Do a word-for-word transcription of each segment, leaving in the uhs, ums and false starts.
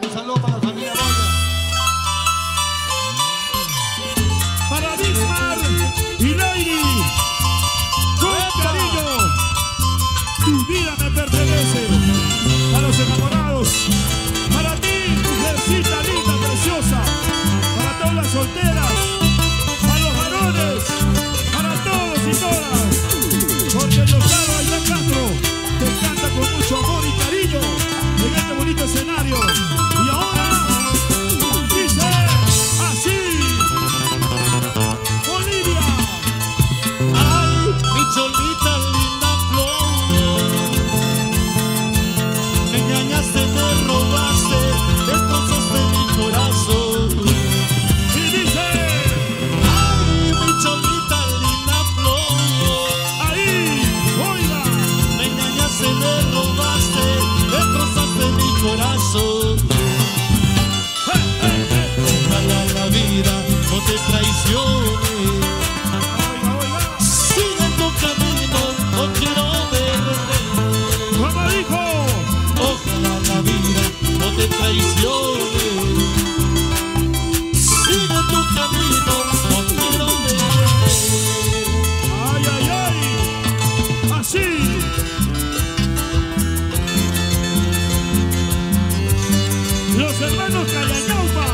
Un saludo para la familia Boya. Para Bismar y Lady, con cariño, tu vida me pertenece. Para los enamorados, para ti, mujercita linda, preciosa, para todas las solteras, para los varones, para todos y todas, porque en los lados Aidán Castro te canta con mucho amor y cariño en este bonito escenario. Y ahora dice así: Bolivia. Ay, mi cholita linda flor, me engañaste, me robaste, destrozaste mi corazón. Y dice: Ay, mi cholita linda flor, ahí, oiga, me engañaste, me robaste, destrozaste mi corazón. Ojalá la vida no te traicione, oiga, oiga, sigue tu camino, no quiero verte. como dijo, Ojalá la vida no te traicione, sigue tu camino, no quiero verte. ay, ay, ay, así. Los hermanos Cayacaupa,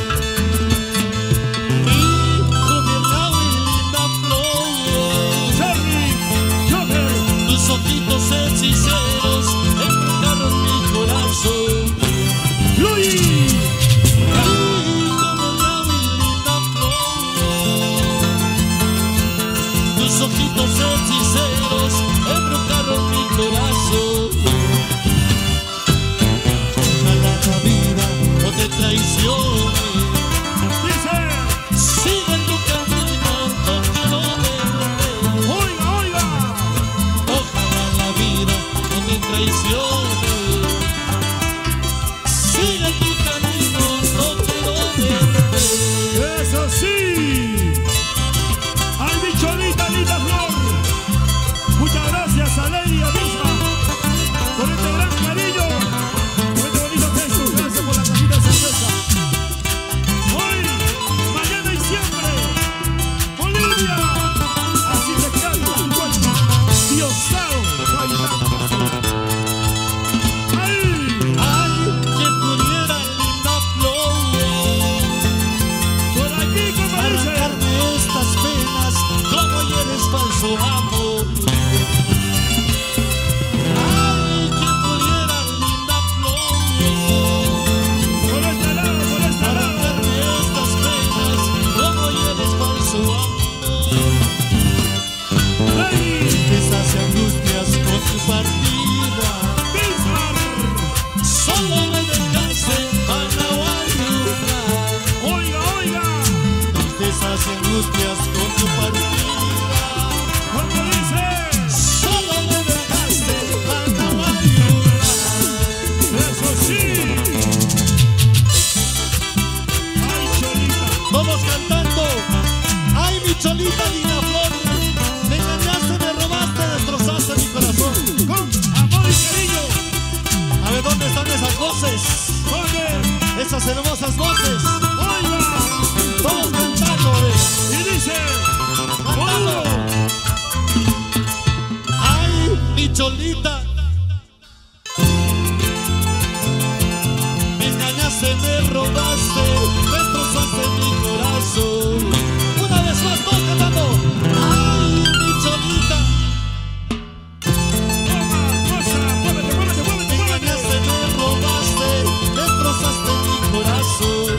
Hijo de Raúl y linda flor, Charlie, Joker, tus ojitos hechiceros embrujaron mi corazón. Luis, Hijo de Raúl y linda flor, tus ojitos hechiceros embrujaron mi corazón. Ojalá la vida no te traicione, dice, sigue tu camino, no quiero verte. oiga, oiga, Ojalá la vida no te traicione, sigue tu camino, no quiero verte. eso sí. Ay, mi cholita linda flor, muchas gracias a Lady y a Misma por este gran cariño, por este bonito gesto. Gracias por la cajita de cerveza. Hoy, mañana y siempre, Bolivia, así se canta un cuerpo diosado. Ay, Ay, quien pudiera, linda flor, por aquí como dice, arrancarme estas penas como hieres falso amor. Ay, quien pudiera, linda flor, por este lado, por este lado. arrancarme estas penas como hieres falso amor. Lady, Tristezas y angustias con tu partida, Bismarck, solo me dejaste para ayudar. oiga, oiga, Tristezas y angustias con tu partida, como dice, solo me dejaste para ayudar. eso sí. Ay, cholita, Vamos cantando. Ay, mi cholita linda flor, me engañaste, me robaste, destrozaste mi corazón. con amor y cariño, A ver, ¿dónde están esas voces? oye, Esas hermosas voces. oiga, Vamos cantando, eh. y dice, Cantando. oh, Ay, mi cholita, me engañaste, me robaste, destrozaste mi corazón. Una vez más, todos cantando. Ay, mi cholita, toma, cosa, muévete, muévete, me muévete, engañaste, muévete. me robaste, destrozaste mi corazón.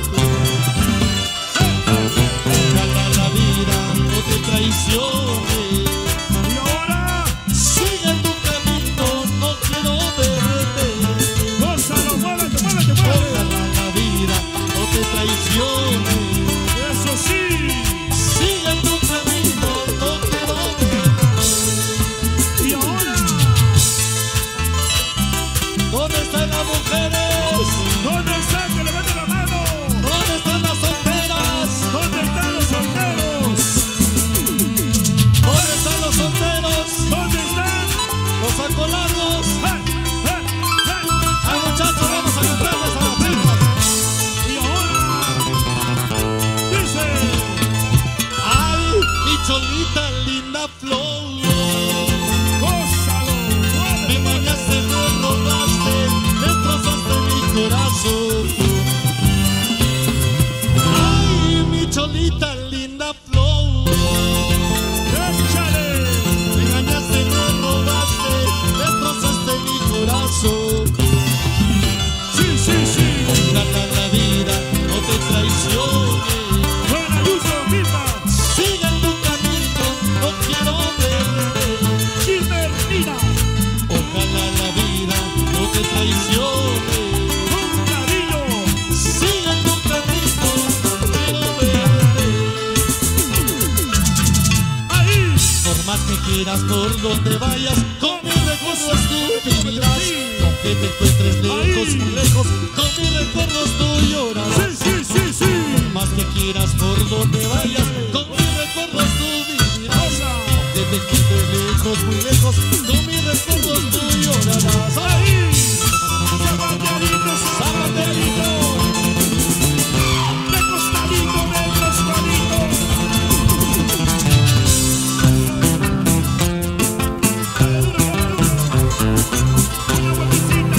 Ojalá la vida no te traicione, Y ahora, sigue tu camino, no quiero verte. gózalo, muévete, muévete, muévete. Ojalá la vida no te traicione, Eso sí, sigue tu camino, no quiero verte. y ahora, ¿Dónde están las mujeres? ¿dónde están? Que levanten la mano. ¿Dónde están las solteras? ¿Dónde están los solteros? ¿Dónde están los solteros? ¿Dónde están? Los acolardos. ¡Eh, eh, eh! Ay, muchachos, vamos a comprarles a las primas. corazón. Ay, mi cholita, linda flor. ¡Échale! Me engañaste, me robaste, destrozaste mi corazón. Sí, sí, sí. Ojalá la vida no te traicione. Buena Ayuso, Vilma. Sigue en tu camino, no quiero verte. Gilbertina. Ojalá la vida no te traicione. Con cariño. Sigue en tu camino, no quiero verte. Ahí. Por más que quieras, por donde vayas, con mis recuerdos tú vivirás. Aunque te encuentres lejos y lejos, con mis recuerdos tú llorarás. Sí, sí, sí, sí. Por más que quieras, por donde vayas, con mis recuerdos tú vivirás. Aunque te encuentres lejos, muy lejos, con mis recuerdos tú llorarás. Ahí. Zapateadito, zapateadito. De costadito, de costadito. Dale duro, dale duro. Una vueltecita.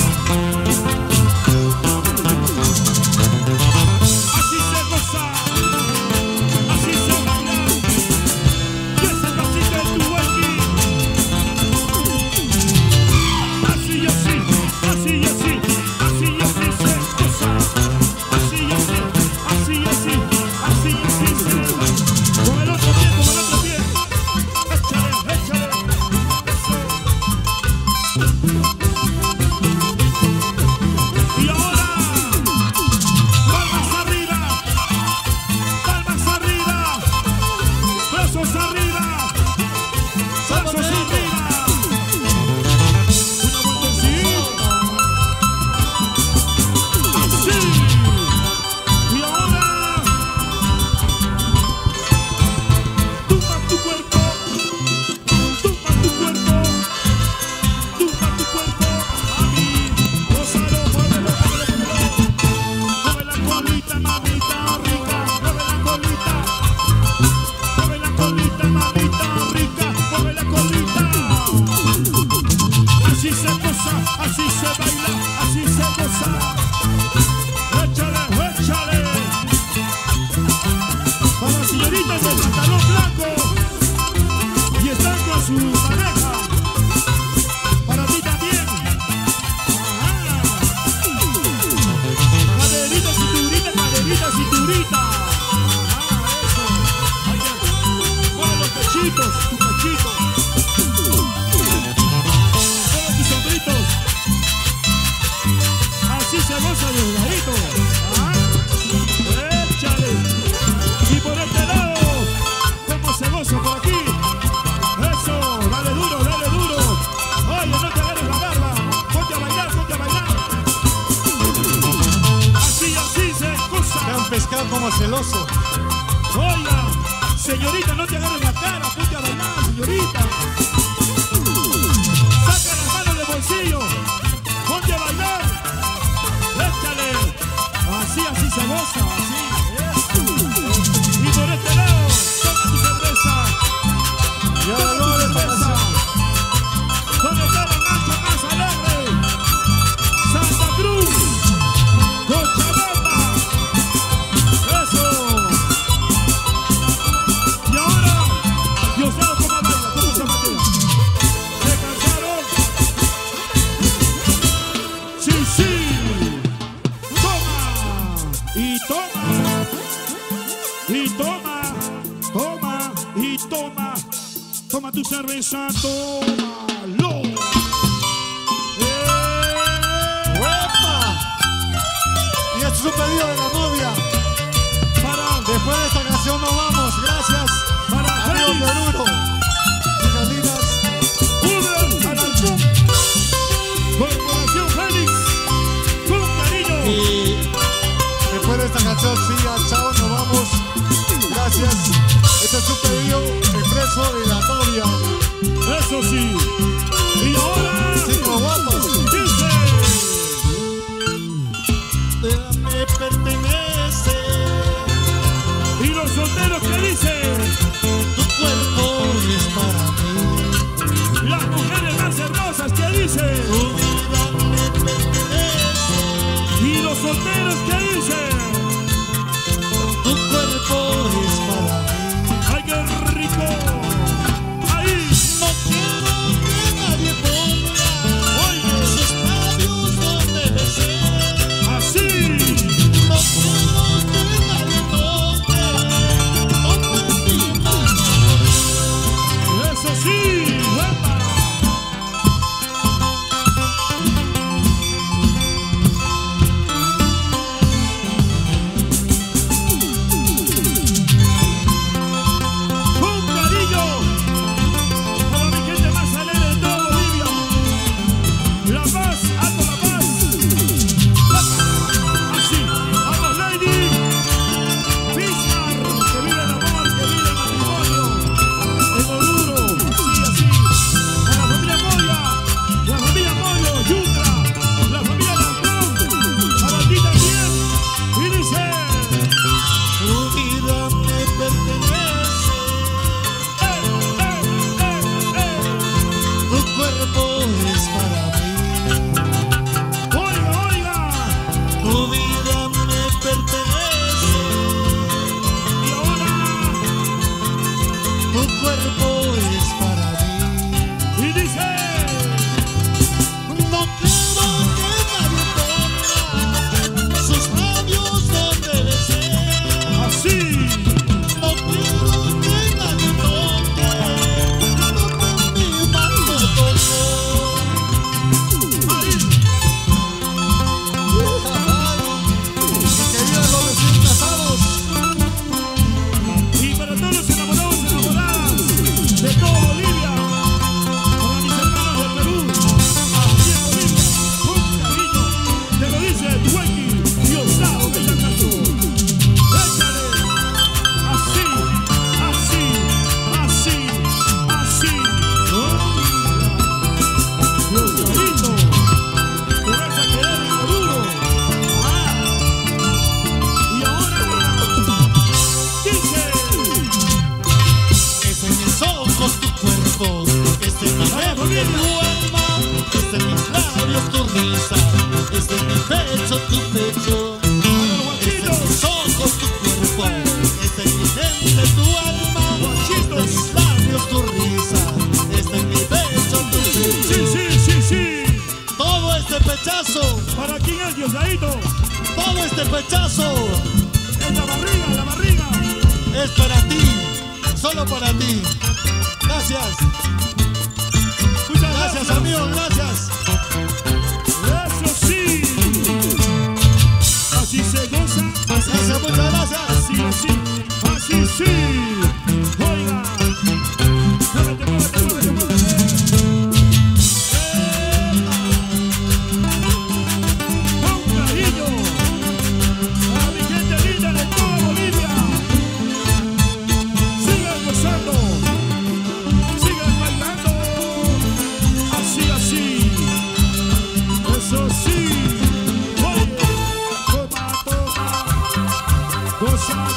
Así se goza, así se baila. Y ese pasito de tu huequi. Así y así, así y así, así y así se goza. Así y así, así y así, así y así se goza. Con el otro pie, con el otro pie. Échale, échale. Y ahora, palmas arriba, palmas arriba, brazos arriba, brazos arriba. Una vueltecita, así. Y ahora, tumba tu cuerpo, tumba tu cuerpo, tumba tu cuerpo, mami. Gózalo, muévelo, muévelo, muévelo. Mueve la colita, mamita rica, mueve la colita. Mueve la colita, mamita rica, mueve la colita. Así se goza, así se baila, así se goza. Échale, échale. Para las señoritas del pantalón blanco y están con su pareja. Para ti también. Ajá. Caderita, cinturita, caderita, cinturita. Ajá, eso. Ahí está. Mueve los pechitos, tu pechito. Mueve tus hombritos. Así se goza de ladito. Ajá. Échale. Y por este lado, ¿cómo se goza por aquí? Eso, dale duro, dale duro. Oye, no te agarres la barba. Ponte a bailar, ponte a bailar. Así, así se Te goza. han pescado como celoso. Oiga, señorita, no te agarres la cara, ponte a bailar, señorita. Saca las manos del bolsillo, ponte a bailar. Échale. Así, así se goza, así. Eso. Y por este lado, toma tu cerveza. Y ahora Toma no tu le cerveza. ¿Dónde está la mancha más alegre? Santa Cruz, Cochabamba. Eso. Y ahora, Diosdado, ¿cómo baila? ¿Cómo se matea? ¿Se cansaron? Sí, sí. Toma. Y toma. Y toma. Toma. Y toma. Toma tu cerveza, tómalo. Eh, ¡Uepa! Y este es un pedido de la novia. Para, Después de esta canción nos vamos. Gracias. para Amigos de Félix, Oruro. Chicalinas. Uber, Alarcón, Corporación Félix, con cariño. Y después de esta canción, sí, ya, chao, nos vamos. Gracias. Este es un pedido expreso de la novia. Eso sí. Y ahora, Cinco guapos. dice, Me pertenece. y los solteros que dicen, Tu cuerpo es para mí. las mujeres más hermosas que dicen, Tu vida me pertenece. y los los solteros que dicen. Tu cuerpo es para mí. ¡Ay, qué rico! Ahí. No quiero que nadie ponga sus labios donde desee. Así. No quiero que nadie toque, toque mi mano. Eso sí, ¡epa! Un cariño para mi gente más alegre de toda Bolivia. La Paz, alto La Paz. Así, vamos Lady. Bismar, que vive el amor, que vive el matrimonio. En Oruro, así, así. A la familia Moya, la familia Moyo, Yutra, la familia Lancón, a la ti también. Y dice, Tu vida me pertenece, eh, eh, eh, eh. tu cuerpo es para mí. Oiga, oiga. Tu vida me pertenece, Y ahora, tu cuerpo es para mí. y dice, No quiero que nadie ponga sus labios donde desee. así. No quiero que nadie toque, toque mi mano toque. Ahí. Que vivan los recién casados. Y para todos los enamorados y enamoradas de toda Bolivia, para mis hermanos del Perú, aquí en Bolivia, un cariño, te lo dice Tuequi y Osado de Yacatú. Échale, así, así, así, así. Los cariños, te vas a quedar en Oruro. Ah. Y ahora, dice. Es en mis ojos tu cuerpo, es en mi mente tu alma, es en mis labios tu risa, es en mi pecho tu pecho. Es en mis ojos tu cuerpo, es en mi mente tu alma, es en mis labios tu risa, es en mi pecho tu Sí, pecho. sí, sí, sí. Todo este pechazo, ¿Para quién es Diosadito? todo este pechazo En la barriga, en la barriga. es para ti, solo para ti. Gracias, Muchas gracias amigo, gracias. Eso sí. Así se goza. Así, Gracias, muchas gracias. así, así. Así sí. Oiga. Muévete, muévete, muévete, muévete. ¡Epa! Un cariño a mi gente linda de toda Bolivia. Sigan gozando. Sigan bailando. Así, así. Eso sí. Oye, toma, toma. Goza,